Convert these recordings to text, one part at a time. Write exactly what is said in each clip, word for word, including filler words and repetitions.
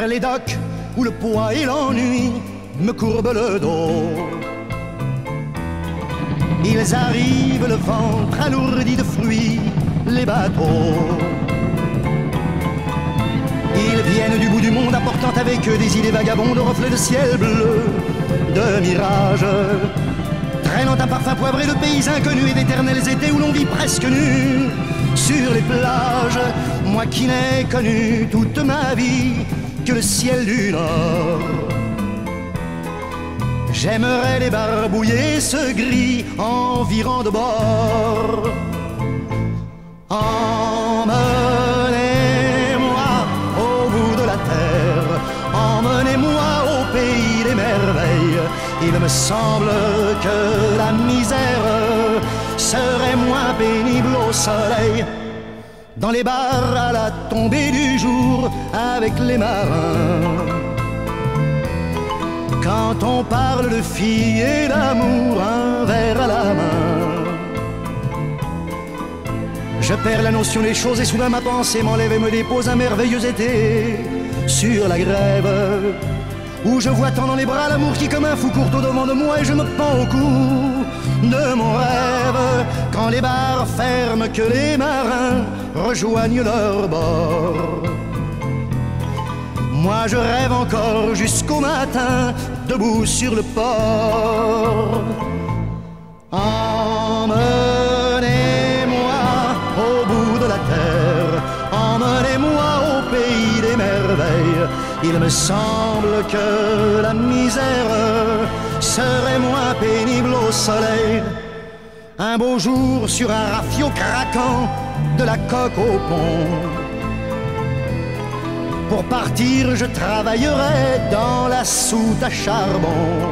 les docks où le poids et l'ennui me courbent le dos. Ils arrivent le ventre alourdi de fruits, les bateaux. Ils viennent du bout du monde apportant avec eux des idées vagabondes de reflets de ciel bleu, de mirages, traînant un parfum poivré de pays inconnus et d'éternels étés où l'on vit presque nu sur les plages. Moi qui n'ai connu toute ma vie que le ciel du Nord, j'aimerais débarbouiller ce gris environ de bord. Emmenez-moi au bout de la terre, emmenez-moi au pays des merveilles. Il me semble que la misère serait moins pénible au soleil, dans les bars à la tombée du jour avec les marins. Quand on parle de filles et d'amour, un verre à la main, je perds la notion des choses et soudain ma pensée m'enlève et me dépose un merveilleux été sur la grève, où je vois tant dans les bras l'amour qui comme un fou court au devant de moi et je me pends au cou de mon rêve. Quand les bars ferment, que les marins rejoignent leur bord, moi je rêve encore jusqu'au matin, debout sur le port. Emmenez-moi au bout de la terre, emmenez-moi au pays des merveilles. Il me semble que la misère serait moins pénible au soleil. Un beau jour sur un rafio craquant de la coque au pont, pour partir, je travaillerai dans la soute à charbon,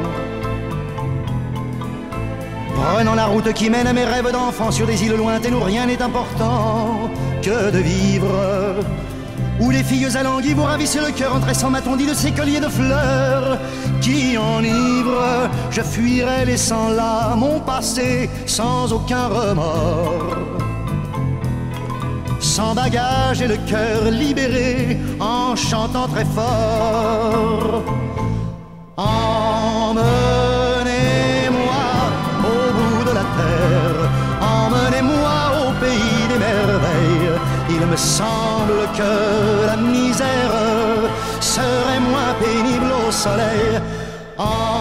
prenant la route qui mène à mes rêves d'enfant sur des îles lointaines où rien n'est important que de vivre, où les filles alanguies vous ravissent le cœur en tressant ma tondie de ces colliers de fleurs qui enivrent. Je fuirai laissant là mon passé sans aucun remords, sans bagage et le cœur libéré, en chantant très fort. Emmenez-moi au bout de la terre, emmenez-moi au pays des merveilles. Il me semble que la misère serait moins pénible au soleil.